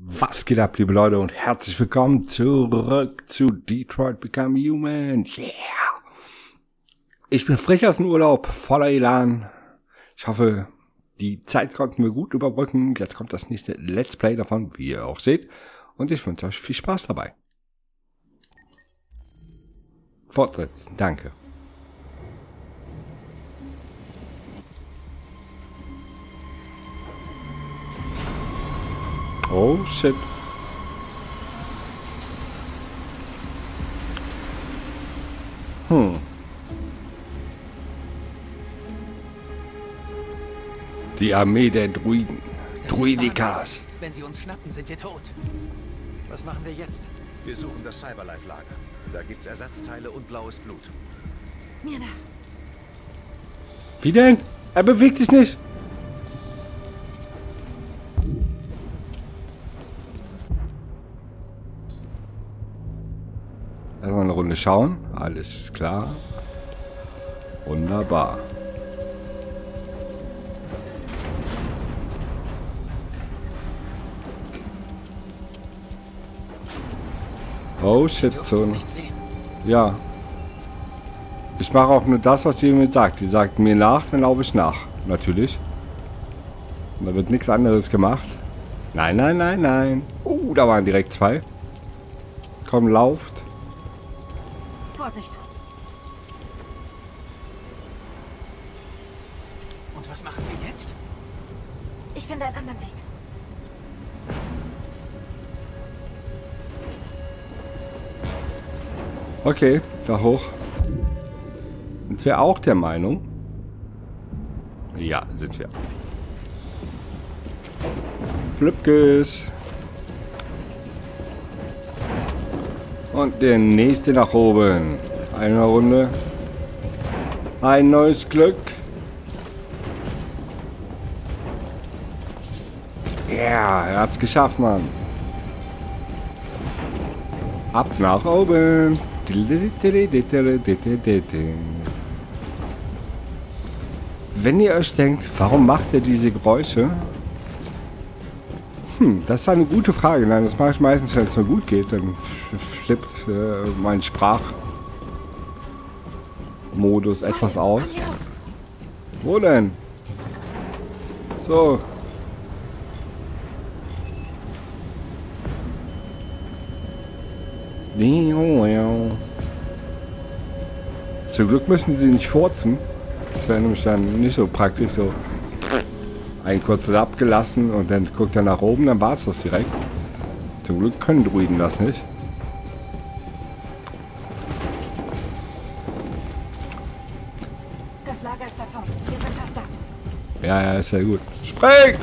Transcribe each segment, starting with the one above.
Was geht ab, liebe Leute, und herzlich willkommen zurück zu Detroit Become Human. Yeah! Ich bin frisch aus dem Urlaub, voller Elan. Ich hoffe, die Zeit konnten wir gut überbrücken. Jetzt kommt das nächste Let's Play davon, wie ihr auch seht. Und ich wünsche euch viel Spaß dabei. Fortsetzen, danke. Oh shit. Die Armee der Druiden. Druidikas. Wenn sie uns schnappen, sind wir tot. Was machen wir jetzt? Wir suchen das Cyberlife-Lager. Da gibt's Ersatzteile und blaues Blut. Mir nach. Wie denn? Er bewegt sich nicht. Erstmal eine Runde schauen. Alles klar. Wunderbar. Oh shit, so. Ja. Ich mache auch nur das, was sie mir sagt. Die sagt mir nach, dann laufe ich nach. Natürlich. Und da wird nichts anderes gemacht. Nein, nein, nein, nein. Oh, da waren direkt zwei. Komm, lauft. Vorsicht. Und was machen wir jetzt? Ich finde einen anderen Weg. Okay, da hoch. Sind wir auch der Meinung? Ja, sind wir. Flipkes. Und der nächste nach oben. Eine Runde. Ein neues Glück. Ja, yeah, er hat's geschafft, Mann. Ab nach oben. Wenn ihr euch denkt, warum macht er diese Geräusche? Das ist eine gute Frage. Nein, das mache ich meistens, wenn es mir gut geht. Dann flippt mein Sprachmodus etwas aus. Wo denn? So. Zum Glück müssen sie nicht furzen. Das wäre nämlich dann nicht so praktisch. So ein kurzes abgelassen und dann guckt er nach oben, dann war es das direkt. Zum Glück können Druiden das nicht. Das Lager ist davon. Wir sind fast da. Ja, ja, ist ja gut. Spring!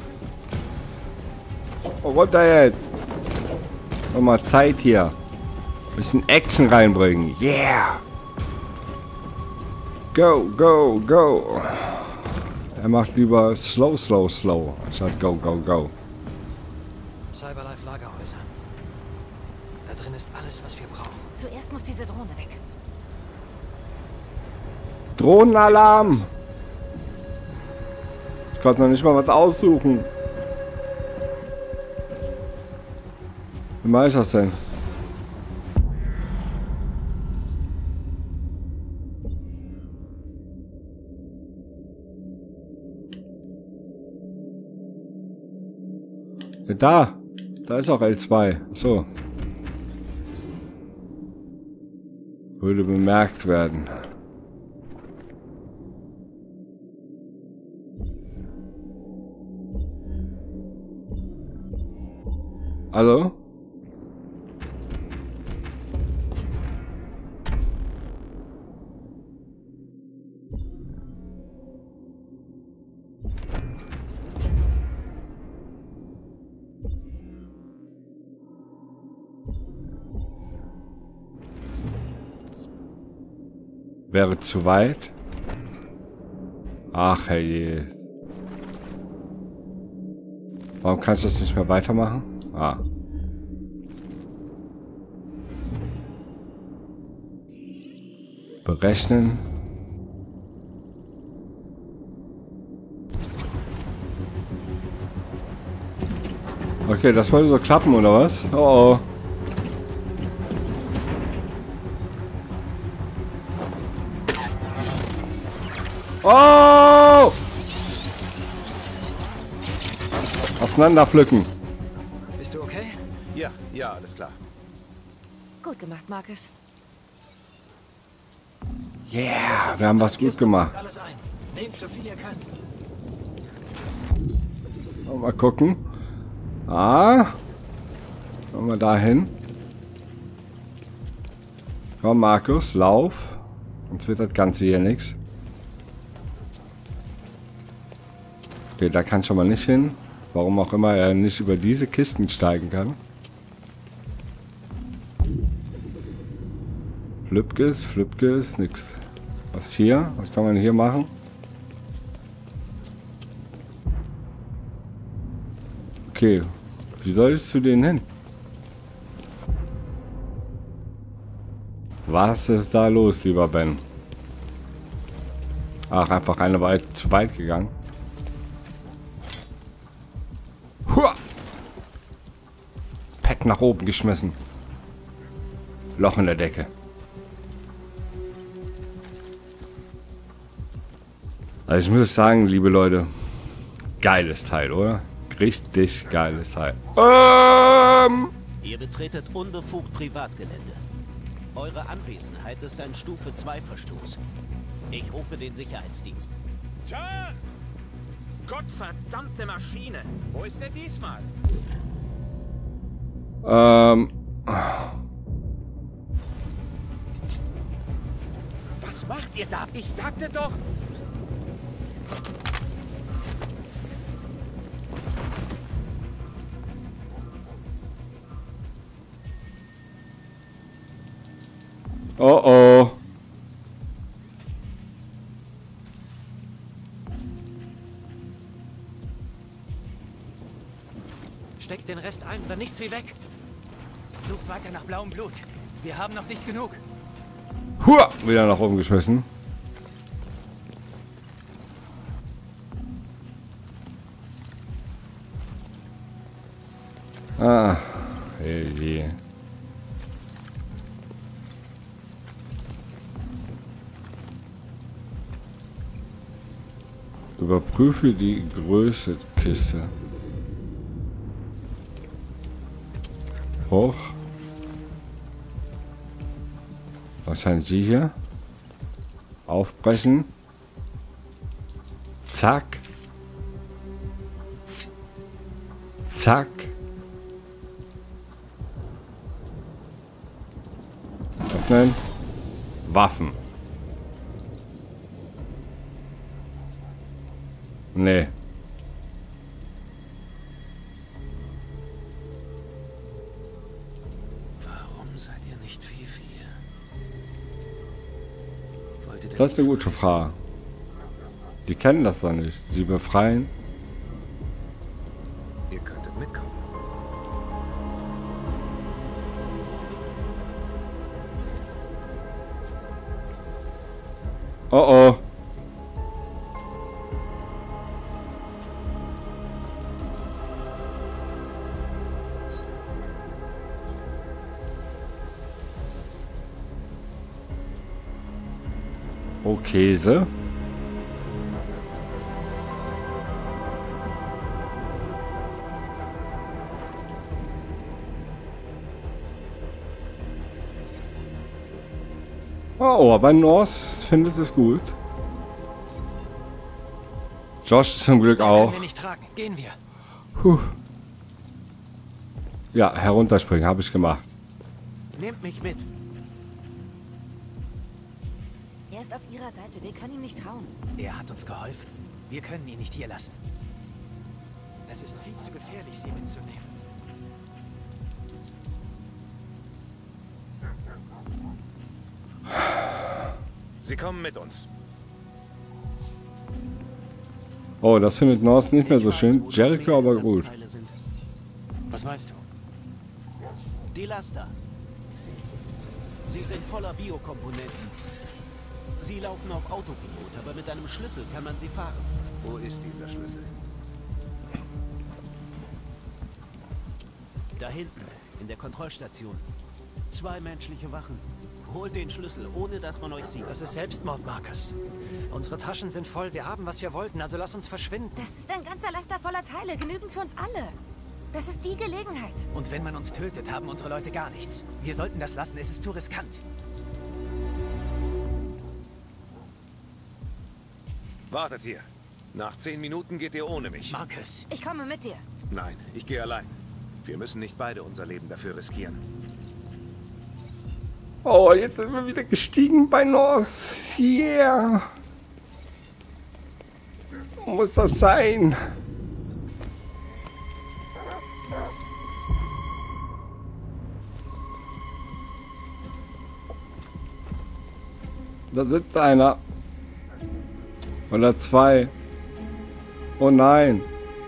Oh, runter jetzt! Nochmal Zeit hier. Bisschen Action reinbringen. Yeah! Go, go, go! Er macht lieber slow, slow, slow, anstatt go, go, go. Cyberlife Lagerhäuser. Da drin ist alles, was wir brauchen. Zuerst muss diese Drohne weg. Drohnenalarm! Ich konnte noch nicht mal was aussuchen. Wie mache ich das denn? Ja, da ist auch L2. So. Würde bemerkt werden. Hallo? Wäre zu weit. Ach herrje. Warum kannst du das nicht mehr weitermachen? Ah. Berechnen. Okay, das wollte so klappen, oder was? Oh, oh. Oh! Auseinander pflücken. Bist du okay? Ja, ja, alles klar. Gut gemacht, Marcus. Yeah, wir haben was gut gemacht. Alles ein. Nehmt so viel ihr könnt. Mal gucken. Ah. Kommen wir dahin. Komm, Markus, lauf. Sonst wird das Ganze hier nichts. Okay, da kann schon mal nicht hin. Warum auch immer er nicht über diese Kisten steigen kann. Flipkes, nix. Was hier? Was kann man hier machen? Okay, wie soll ich zu denen hin? Was ist da los, lieber Ben? Ach, einfach eine zu weit gegangen. Hua! Pad nach oben geschmissen. Loch in der Decke. Also ich muss sagen, liebe Leute, geiles Teil, oder? Richtig geiles Teil. Ihr betretet unbefugt Privatgelände. Eure Anwesenheit ist ein Stufe 2 Verstoß. Ich rufe den Sicherheitsdienst. John! Gottverdammte Maschine! Wo ist der diesmal? Was macht ihr da? Ich sagte doch... Oh oh. Steckt den Rest ein, dann nichts wie weg. Sucht weiter nach blauem Blut. Wir haben noch nicht genug. Hua! Wieder nach oben geschmissen. Ah. Hey. Überprüfe die Größe der Kiste. Hoch. Wahrscheinlich die hier. Aufbrechen. Zack. Zack. Öffnen. Waffen. Nee. Warum seid ihr nicht Fifi? Das ist eine gute Frage. Die kennen das doch nicht. Sie befreien. Ihr könntet mitkommen. Oh oh. Oh, Käse. Oh, aber North findet es gut. Josh zum Glück auch. Können wir nicht tragen. Gehen wir. Puh. Ja, herunterspringen, habe ich gemacht. Nehmt mich mit. Er ist auf ihrer Seite. Wir können ihm nicht trauen. Er hat uns geholfen. Wir können ihn nicht hier lassen. Es ist viel zu gefährlich, sie mitzunehmen. Sie kommen mit uns. Oh, das findet North nicht mehr so schön. Jericho aber gut. Was meinst du? Die Laster. Sie sind voller Biokomponenten. Sie laufen auf Autopilot, aber mit einem Schlüssel kann man sie fahren. Wo ist dieser Schlüssel? Da hinten, in der Kontrollstation. 2 menschliche Wachen. Holt den Schlüssel, ohne dass man euch sieht. Das ist Selbstmord, Marcus. Unsere Taschen sind voll. Wir haben, was wir wollten. Also lass uns verschwinden. Das ist ein ganzer Laster voller Teile. Genügend für uns alle. Das ist die Gelegenheit. Und wenn man uns tötet, haben unsere Leute gar nichts. Wir sollten das lassen. Es ist zu riskant. Wartet hier. Nach 10 Minuten geht ihr ohne mich. Marcus. Ich komme mit dir. Nein, ich gehe allein. Wir müssen nicht beide unser Leben dafür riskieren. Oh, jetzt sind wir wieder gestiegen bei North. Yeah. Muss das sein? Da sitzt einer. Oder 2. Oh nein.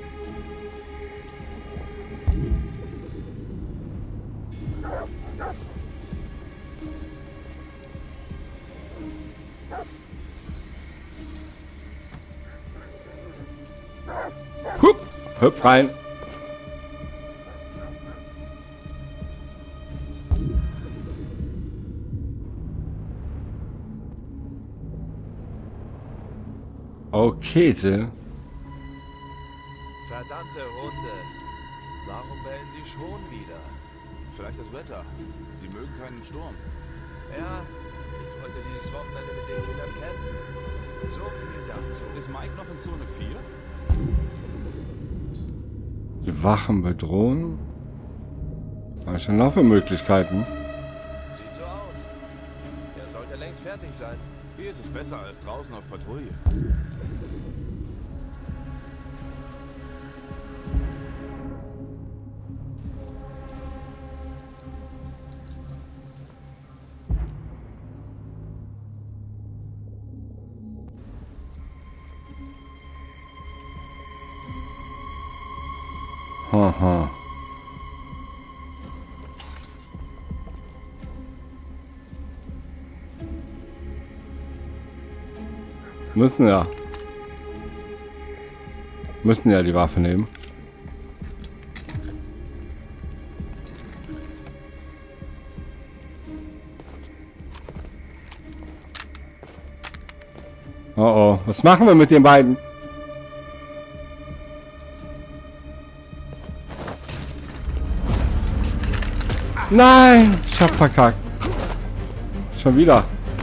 Hüpf rein. Okay, Till. Verdammte Hunde. Warum bellen sie schon wieder? Vielleicht das Wetter. Sie mögen keinen Sturm. Ja, ich wollte dieses Wochenende mit den Kindern campen. So viel dazu. Ist Mike noch in Zone 4? Die Wachen bedrohen? Was schon noch für Möglichkeiten? Sieht so aus. Er sollte längst fertig sein. Hier ist es besser als draußen auf Patrouille. Haha. Müssen ja die Waffe nehmen. Oh oh, was machen wir mit den beiden? Nein, ich hab verkackt. Schon wieder.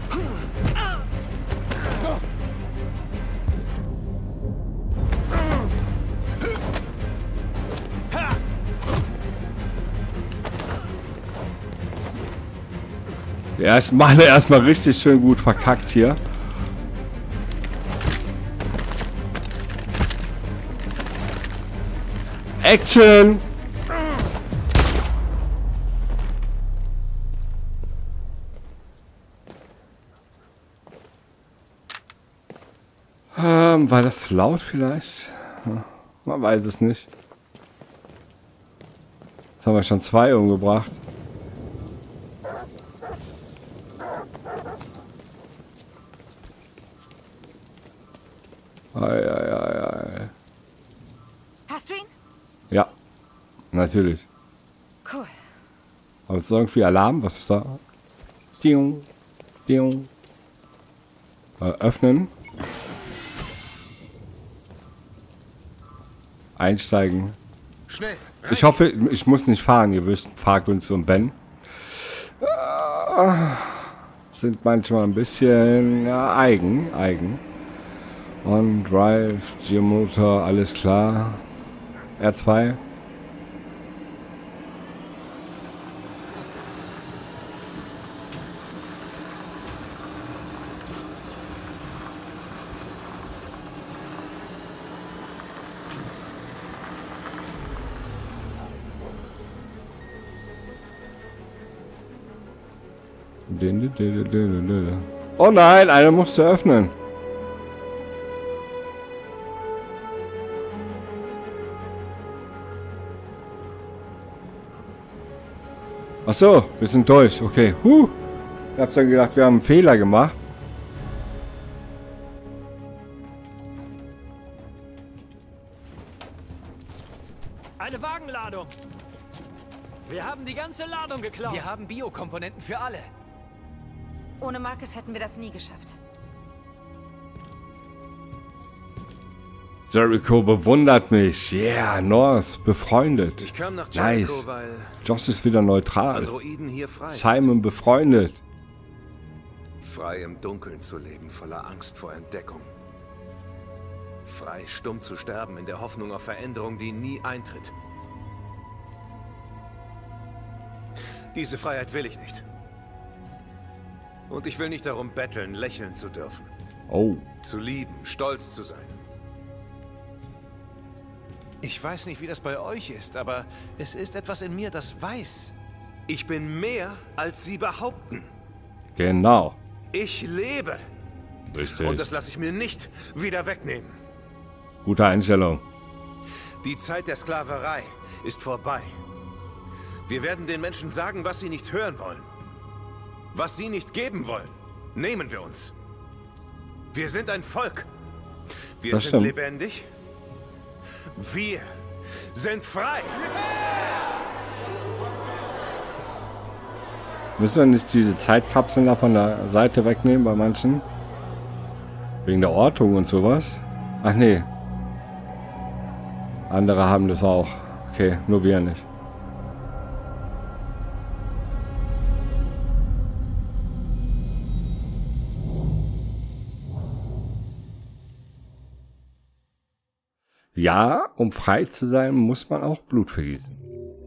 Die ersten Male erstmal richtig schön gut verkackt hier. Action! War das laut vielleicht? Man weiß es nicht. Jetzt haben wir schon 2 umgebracht. Ei. Hast du ihn? Ja, natürlich. Cool. Aber es ist irgendwie Alarm. Was ist da? Diung. Diung. Öffnen. Einsteigen. Schnell! Ich hoffe, ich muss nicht fahren. Ihr wisst, Fahrkünste und Ben sind manchmal ein bisschen eigen. On Drive, Geomotor, alles klar. R2. Oh nein, einer musste öffnen. Ach so, wir sind durch. Okay. Ich hab dann gedacht, wir haben einen Fehler gemacht. Eine Wagenladung. Wir haben die ganze Ladung geklaut. Wir haben Biokomponenten für alle. Ohne Marcus hätten wir das nie geschafft. Jericho bewundert mich. Yeah, North, befreundet. Ich kam nach Jericho, Nice. weil Joss ist wieder neutral. Androiden hier frei sind. Simon befreundet. Frei im Dunkeln zu leben, voller Angst vor Entdeckung. Frei, stumm zu sterben, in der Hoffnung auf Veränderung, die nie eintritt. Diese Freiheit will ich nicht. Und ich will nicht darum betteln, lächeln zu dürfen. Oh. Zu lieben, stolz zu sein. Ich weiß nicht, wie das bei euch ist, aber es ist etwas in mir, das weiß. Ich bin mehr, als sie behaupten. Genau. Ich lebe. Richtig. Und das lasse ich mir nicht wieder wegnehmen. Gute Einstellung. Die Zeit der Sklaverei ist vorbei. Wir werden den Menschen sagen, was sie nicht hören wollen. Was sie nicht geben wollen, nehmen wir uns. Wir sind ein Volk. Wir Das sind stimmt. lebendig. Wir sind frei. Müssen wir nicht diese Zeitkapseln da von der Seite wegnehmen bei manchen? Wegen der Ortung und sowas? Ach nee. Andere haben das auch. Okay, nur wir nicht. Ja, um frei zu sein, muss man auch Blut vergießen.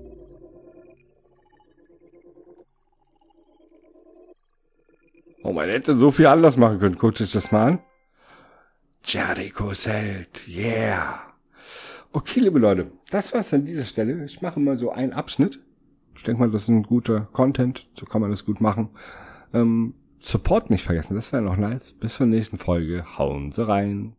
Oh, man hätte so viel anders machen können. Guckt euch das mal an. Jericho's Held. Yeah. Okay, liebe Leute. Das war's an dieser Stelle. Ich mache mal so einen Abschnitt. Ich denke mal, das ist ein guter Content. So kann man das gut machen. Support nicht vergessen. Das wäre noch nice. Bis zur nächsten Folge. Hauen Sie rein.